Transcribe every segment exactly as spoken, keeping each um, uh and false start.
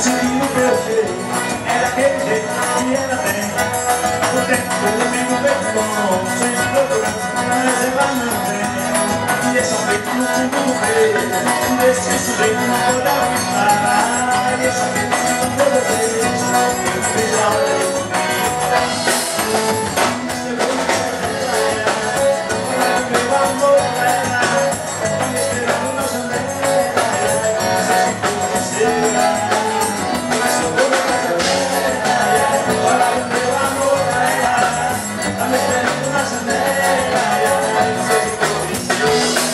conseguiu o meu jeito, era aquele jeito que era bem. O tempo todo amigo bem bom, sempre procurando, mas ela não vem. E esse é o feito no fundo do peito, desse sujeito não pode aguentar. E esse é o feito que toda vez eu vejo a hora de comigo. Meu amor, ela tá me esperando na janela. Não sei se for você, mas eu vou na casa dela. Meu amor, ela tá me esperando na janela. Não sei se for você.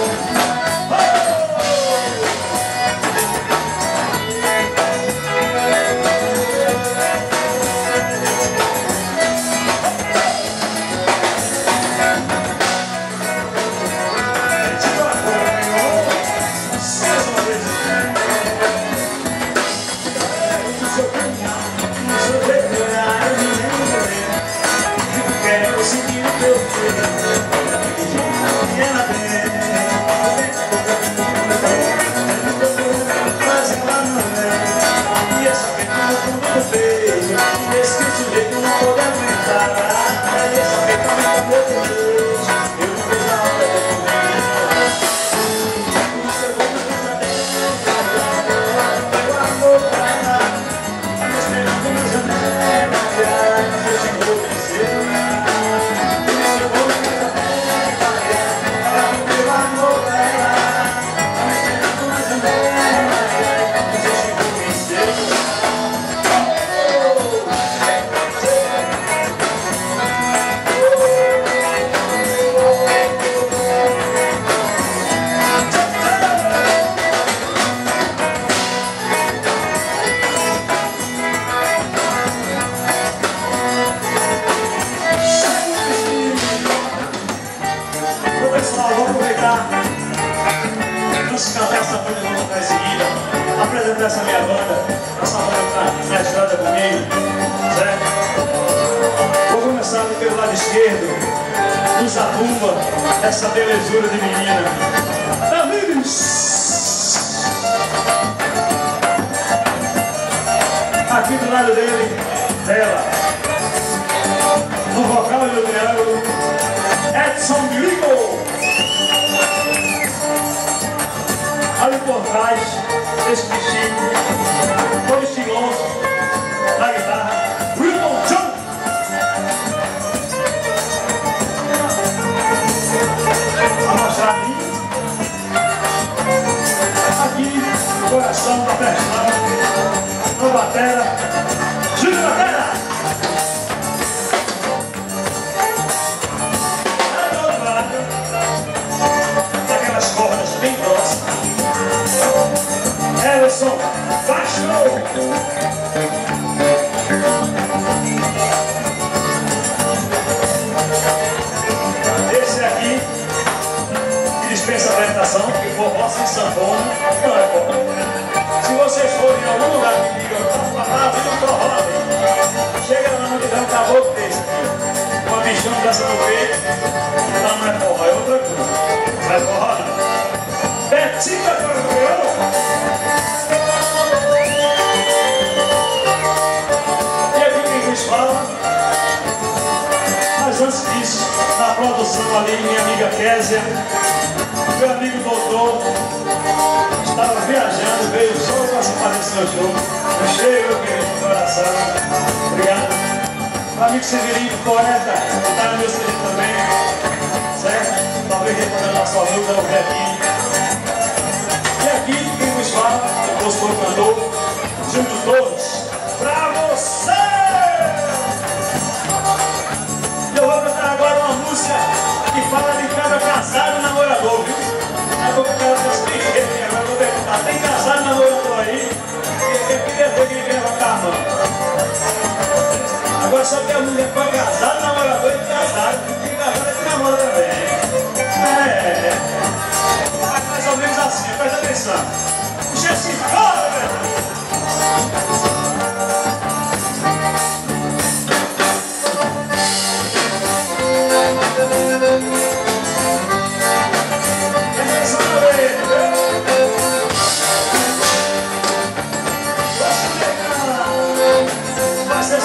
Apresentar essa minha banda, essa banda que está estrada comigo, certo? Vou começar pelo lado esquerdo, no Zabumba, essa belezura de menina. Amigos! Aqui do lado dele, dela, no vocal e no triângulo, Edson Bilico. Ali por trás, esse bichinho, todo estiloso, na guitarra, Wilton John. A mostrar a mim. Aqui, o coração da pressão, na batera, Júlio Batera. Aquelas cordas bem grossas. Ellison, faz show! Esse aqui, que dispensa a apresentação, que for vossa em sanfona, não é bom. Se vocês forem em algum lugar que digam, tá falando, não tô roda, chega lá no um caboclo desse aqui, uma bichona dessa no peito, então não é forró, é outra coisa. Não é forró, não. Betinho da Coroa! Fala. Mas antes disso, na produção ali, minha amiga Késia, meu amigo doutor, estava viajando, veio só para se fazer seu show. Eu cheio, meu querido, do coração. Obrigado. Meu amigo Severino, poeta, que está no meu C D também, certo? Talvez retornando a sua luta no Betinho. E aqui, quem nos fala, o compositor cantor, junto todos, pra você! Eu vou cantar agora uma música que fala de cada casado namorador, viu? Eu vou cantar essas tristezas que agora eu vou perguntar. Tem casado namorador aí? Eu queria ver quem quer levantar a mão. Agora só que a mulher foi casado, namorador e casado. Tem casado que namora também. É. Faz mais ou menos assim, presta atenção. Puxa esse fora, velho!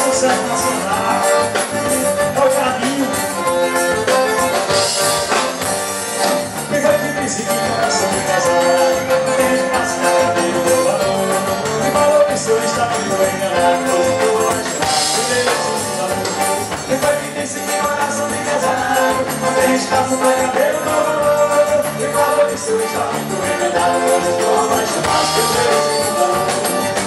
sucesso nacional. É o caminho. Me foi que disse que coração de casar tem espaço na cadeira do valor. Me falou que o senhor está muito enganado, hoje eu vou apaixonar por Deus do amor. Me foi que disse que coração de casar não tem espaço na cadeira do valor. Me falou que o senhor está muito enganado, hoje eu vou apaixonar por Deus do amor.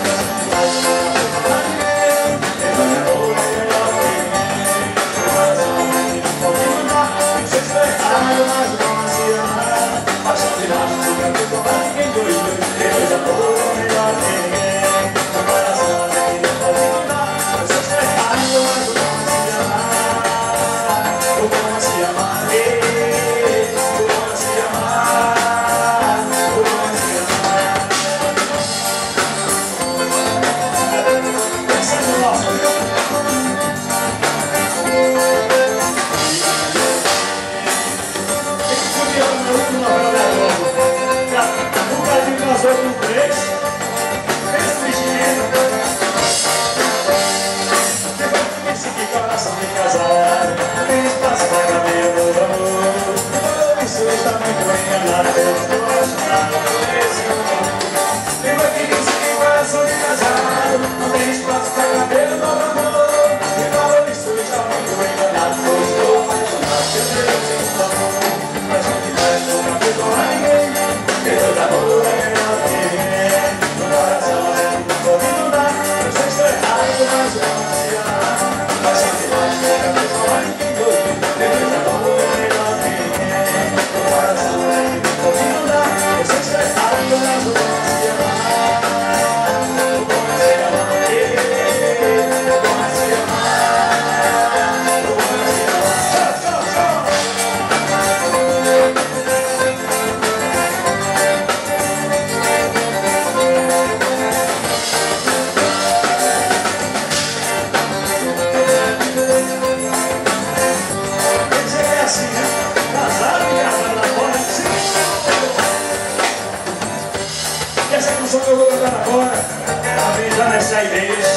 Só que eu vou cantar agora, também já nessa igreja,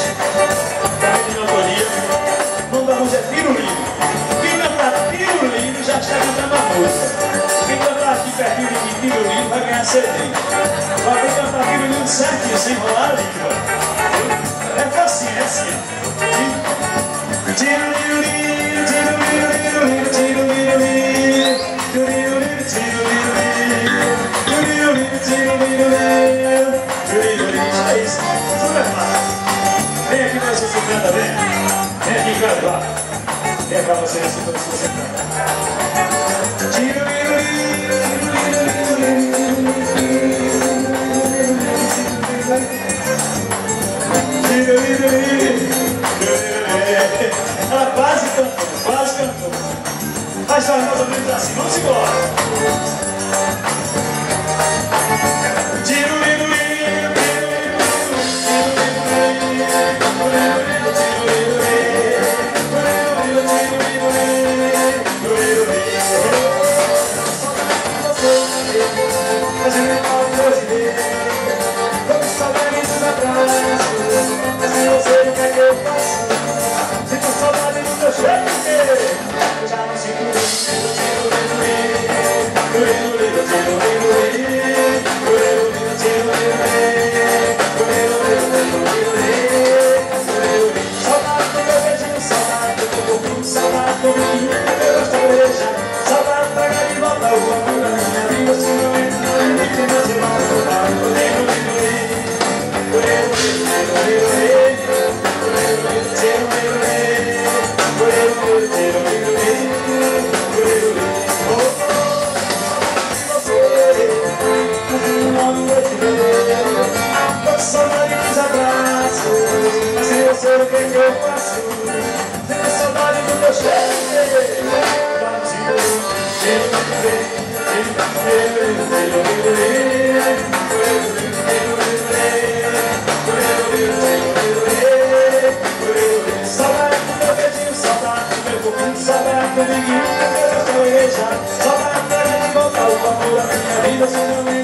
também de autoria. O nome da música é Pirulino. Quem cantar Pirulino já está cantando a música. Quem cantar aqui pertinho de mim Pirulino vai ganhar C D. Vai ter que cantar Pirulino certinho, sem rolar a língua. É facinho, é assim. Tirulino, tirulino, tirulino, tirulino, tirulino, tirulino, tirulino. É isso, super fácil. Vem aqui pra você se canta, vem. Vem aqui, canta, vá. Vem pra você assim, pra você cantar. Ela quase cantou, quase cantou. Mas faz mais ou menos assim, vamos embora. Saudade,